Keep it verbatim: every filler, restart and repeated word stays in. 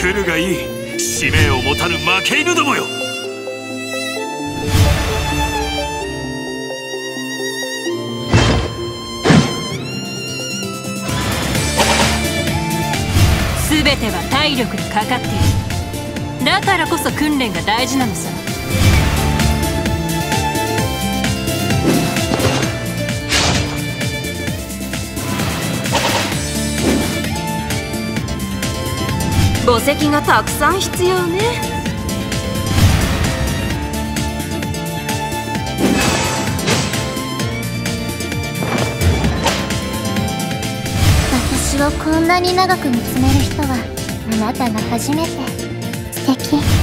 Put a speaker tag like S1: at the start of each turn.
S1: 来るがいい、使命を持たぬ負け犬どもよ。
S2: 全ては体力にかかっている。だからこそ訓練が大事なのさ。
S3: 墓石がたくさん必要ね。
S4: 私をこんなに長く見つめる人はあなたが初めて。素敵。